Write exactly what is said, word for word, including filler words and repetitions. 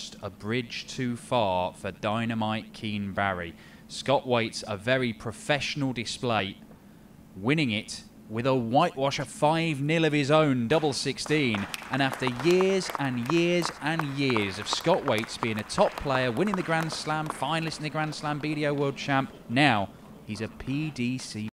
A bridge too far for Dynamite Keane Barry. Scott Waits, a very professional display, winning it with a whitewash, a five nil of his own, double sixteen. And after years and years and years of Scott Waits being a top player, winning the Grand Slam, finalist in the Grand Slam, B D O World Champ, now he's a P D C